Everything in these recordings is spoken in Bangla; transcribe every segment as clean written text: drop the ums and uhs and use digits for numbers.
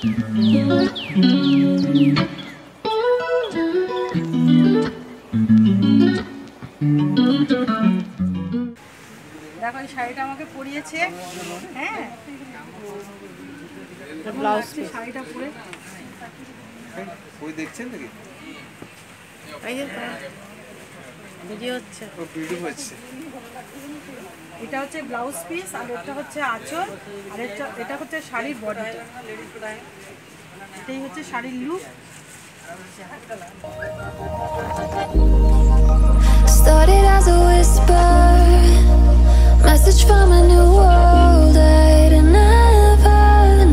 দেখো এই শাড়িটা আমাকে পরিয়েছে। হ্যাঁ, ব্লাউজ শাড়িটা পরে ওই দেখছেন নাকি? এই যে ভিডিও হচ্ছে, এটা হচ্ছে ব্লাউজ পিস, আর এটা হচ্ছে আঁচল, আর এটা হচ্ছে শাড়ির বডিটা। এটাই হচ্ছে শাড়ির look. Started as a whisper, message from a new world I'd never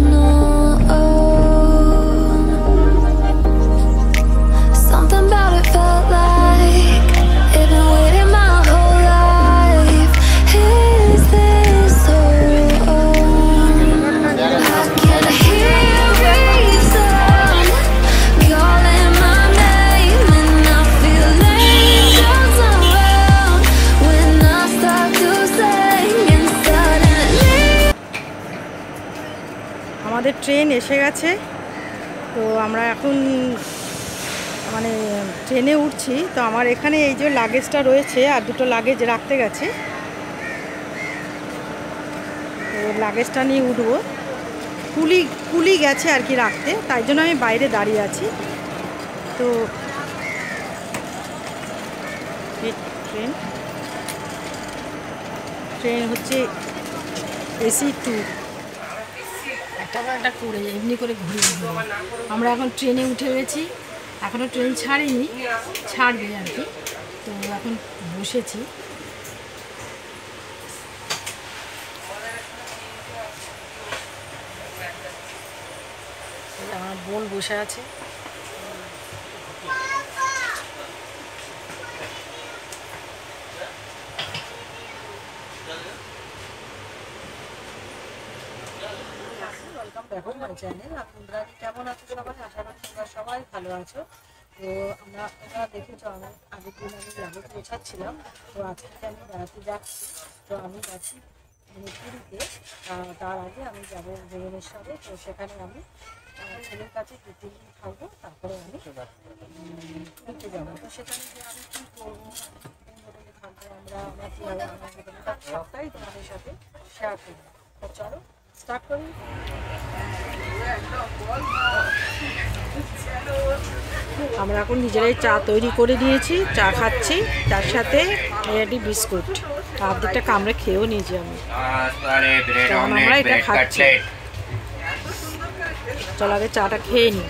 known. Something about it felt like it'd been waiting my whole life. Is this so on? I can hear reason calling my name, and I feel angels around when I start to sing, and suddenly আমাদের ট্রেন এসে গেছে, তো আমরা এখন মানে ট্রেনে উঠছি। তো আমার এখানে এই যে লাগেজটা রয়েছে, আর দুটো লাগেজ রাখতে গেছে, তো লাগেজটা নিয়ে উঠবো। কুলি গেছে আর কি রাখতে, তাই জন্য আমি বাইরে দাঁড়িয়ে আছি। তো ট্রেন হচ্ছে AC 2, একটা করে এমনি করে ঘুরে আমরা এখন ট্রেনে উঠে গেছি। এখনও ট্রেন ছাড়েনি, ছাড়বে আর কি। তো এখন বসেছি। আমার বোন বসে আছে। Welcome back to my channel. আমি ইন্দ্রানি। কেমন আছো সবাই? আশা করি তোমরা সবাই ভালো আছো। তো আমরা দেখেছো, আমি আগের দিন আমি লাগেজ গোছাচ্ছিলাম। তো আজকে আমি বেড়াতে যাচ্ছি। তো আমি যাচ্ছি পুরীতে। তার আগে আমি যাবো ভুবনেশ্বরে। তো সেখানে আমি ছেলের কাছে 2-3 দিন থাকবো, তারপরে আমি পুরীতে যাবো। তো সেখানে যে আমি কী করবো, কোন হোটেলে থাকবো, আমরা কীভাবে আমার হোটেলটা, সবটাই তোমাদের সাথে শেয়ার করবো। তো চলো স্টার্ট করি। আমরা এখন নিজেরাই চা তৈরি করে নিয়েছি, চা খাচ্ছি, তার সাথে একটি বিস্কুট। অর্ধেকটা কামড়ে খেয়েও নিয়েছি আমি, কারণ আমরা এটা খাচ্ছি। চল আগে চাটা খেয়ে নিই।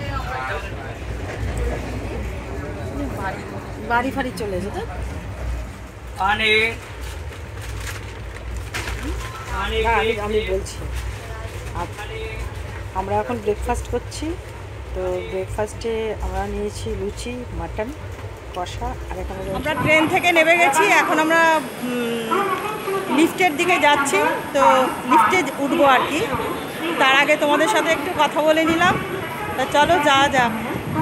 বাড়ি ফাড়ি চলে এসে তো আমি বলছি। আমরা এখন ব্রেকফাস্ট করছি। তো ব্রেকফাস্টে আমরা নিয়েছি লুচি, মাটন কষা, আর এখানে আমরা ট্রেন থেকে নেমে গেছি। এখন আমরা লিফটের দিকে যাচ্ছি। তো লিফটে উঠবো আর কি। তার আগে তোমাদের সাথে একটু কথা বলে নিলাম। তা চলো যাওয়া যাক।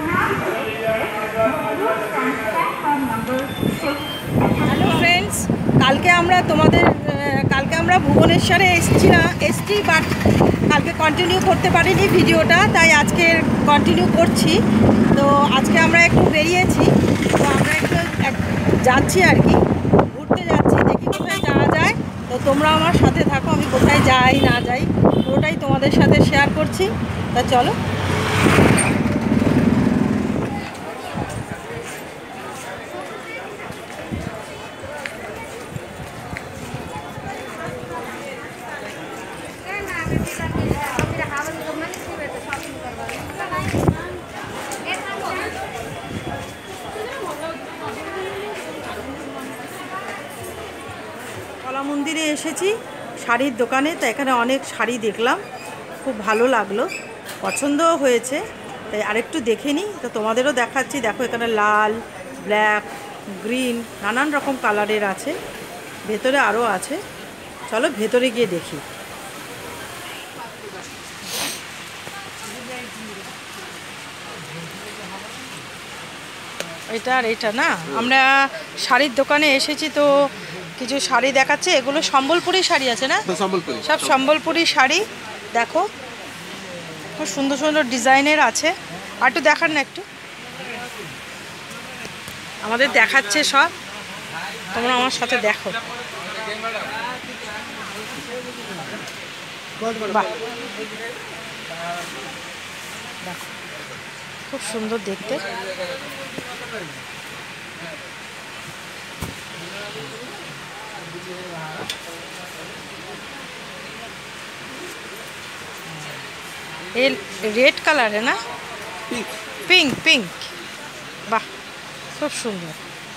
হ্যালো ফ্রেন্ডস, কালকে আমরা ভুবনেশ্বরে এসছি, বাট কালকে কন্টিনিউ করতে পারিনি ভিডিওটা, তাই আজকে কন্টিনিউ করছি। তো আজকে আমরা একটু বেরিয়েছি, তো আমরা একটু যাচ্ছি আর কি, ঘুরতে যাচ্ছি, দেখি কোথায় যাওয়া যায়। তো তোমরা আমার সাথে থাকো, আমি কোথায় যাই না যাই পুরোটাই তোমাদের সাথে শেয়ার করছি। তা চলো। কলা মন্দিরে এসেছি, শাড়ির দোকানে। তো এখানে অনেক শাড়ি দেখলাম, খুব ভালো লাগলো, পছন্দও হয়েছে, তাই আরেকটু দেখে নিই। তো তোমাদেরও দেখাচ্ছি। দেখো এখানে লাল, ব্ল্যাক, গ্রিন, নানান রকম কালারের আছে, ভেতরে আরও আছে। চলো ভেতরে গিয়ে দেখি। এটা আর এটা না, আমরা শাড়ির দোকানে এসেছি। তো কিছু শাড়ি দেখাচ্ছে, এগুলো সম্বলপুরি শাড়ি আছে না? সব সম্বলপুরি শাড়ি। দেখো খুব সুন্দর সুন্দর ডিজাইনের আছে। আর একটু দেখান না, একটু আমাদের দেখাচ্ছে সব, তোমরা আমার সাথে দেখো। বাহ, খুব সুন্দর দেখতে। ये रेड कलर है ना, पिंक पिंक, বাহ খুব সুন্দর।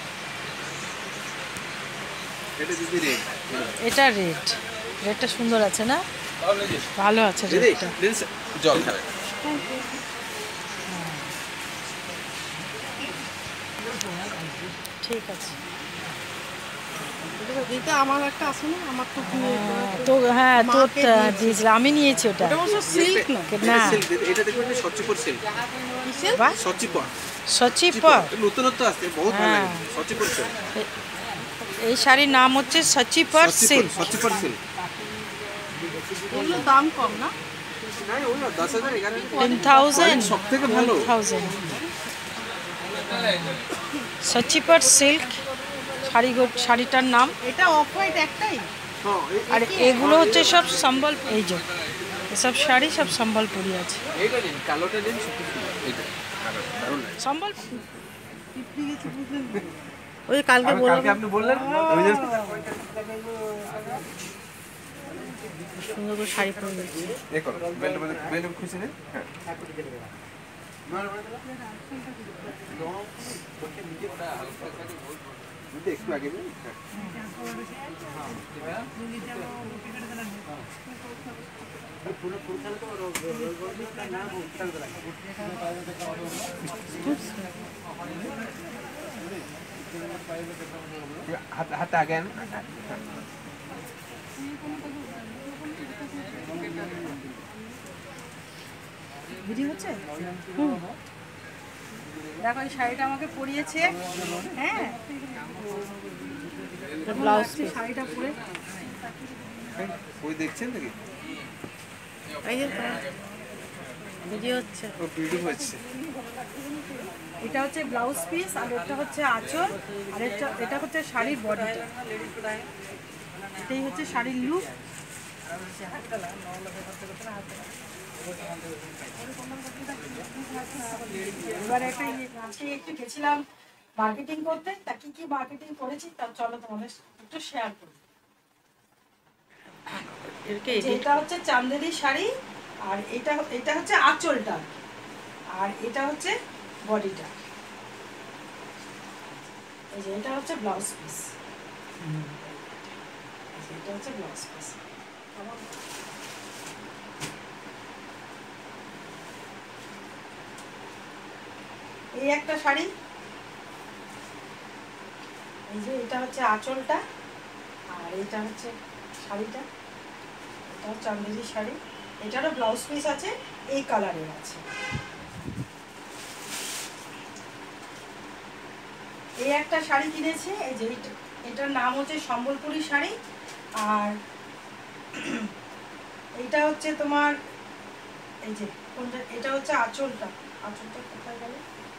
এটা রেড, রেডটা সুন্দর আছে না, ভালো আছে রেডটা। জল ঠিক আছে। আমার একটা আছে না, আমার তো তো হ্যাঁ তোর দিয়েছিলাম, আমি নিয়েছি ওটা। সিল্ক না, না এটা দেখবেন সচিপর সিল্ক। বাহ, সচিপর সচিপর, নতুনত্ব আছে, বহুত ভালো লাগে সচিপর সিল্ক। এই শাড়ির নাম হচ্ছে সচিপর সিল্ক। সচিপর সিল্ক এগুলো দাম কম না? না ওই 10,000 10,000 সবথেকে ভালো 10,000 সচিপর সিল্ক শাড়িটার নাম। এটা অফ হোয়াইট একটাই। আর এগুলো হচ্ছে সব সম্বল, এই যে এসব শাড়ি সব সম্বলপুরি আছে। এইটা দিন, কালোটা দিন, এইটা দারুণ লাগে। সম্বল ওই কালকে বললাম, আপনি বললেন ওই যে সুন্দর করে শাড়ি পরে গেছি। দেখো বেল খুশি নেই। হ্যাঁ একটু আগে হাতে আগে আন। ভিডিও হচ্ছে। দেখো এই শাড়িটা আমাকে পরিয়েছে, হ্যাঁ ব্লাউজ শাড়িটা পরে ওই দেখছেন নাকি? এই যে ভিডিও হচ্ছে, ও ভিডিও হচ্ছে। এটা হচ্ছে ব্লাউজ পিস, আর এটা হচ্ছে আঁচল, আর এটা হচ্ছে শাড়ির বডিটা। এটাই হচ্ছে শাড়ির লুক। এবারে একটা আজকে একটু গেছিলাম মার্কেটিং করতে, তা কি কি মার্কেটিং করেছি তা চলো তোমাদের একটু শেয়ার করি। এটা হচ্ছে চান্দেরি শাড়ি, আর এটা হচ্ছে আঁচলটা, আর এটা হচ্ছে বডিটা। এই যে এটা হচ্ছে ব্লাউজ পিস, এটা হচ্ছে ব্লাউজ পিস। এই একটা শাড়ি, এই যে এটা হচ্ছে আঁচলটা, আর এটা হচ্ছে শাড়িটা। এটা হচ্ছে চান্দেরি শাড়ি, এটারও ব্লাউজ পিস আছে, এই কালারের আছে। এই একটা শাড়ি কিনেছি, এই যে এটার নাম হচ্ছে সম্বলপুরি শাড়ি, আর এইটা হচ্ছে তোমার এই যে কোনটা, এটা হচ্ছে আঁচলটা। আঁচলটা কোথায় গেল?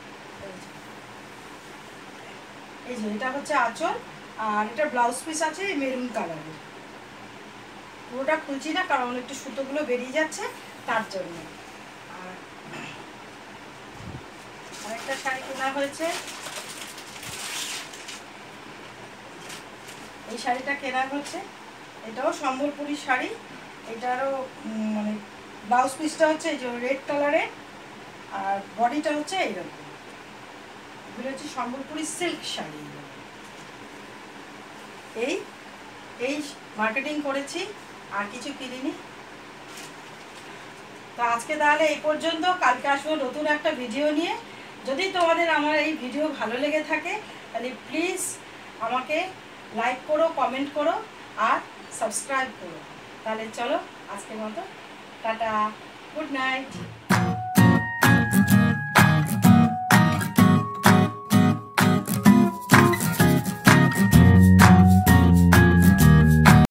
এই যে এটা হচ্ছে আঁচল, আর এটা ব্লাউজ পিস আছে মেরুন কালারের। পুরোটা খুলছি না কারণ একটু সুতোগুলো বেরিয়ে যাচ্ছে তার জন্য। আর আরেকটা শাড়ি কেনা হয়েছে, এই শাড়িটা কেনা হচ্ছে, এটাও সম্বলপুরি শাড়ি। এটারও মানে ব্লাউজ পিসটা হচ্ছে এই যে রেড কালারের, আর বডিটা হচ্ছে এইরকম। এগুলো হচ্ছে সম্বলপুরি সিল্ক শাড়ি। এই মার্কেটিং করেছি, আর কিছু কিনিনি। তো আজকে তাহলে এই পর্যন্ত, কালকে আসবো নতুন একটা ভিডিও নিয়ে। যদি তোমাদের আমার এই ভিডিও ভালো লেগে থাকে তাহলে প্লিজ আমাকে লাইক করো, কমেন্ট করো, আর সাবস্ক্রাইব করো। তাহলে চলো আজকের মতো টাটা, গুড নাইট।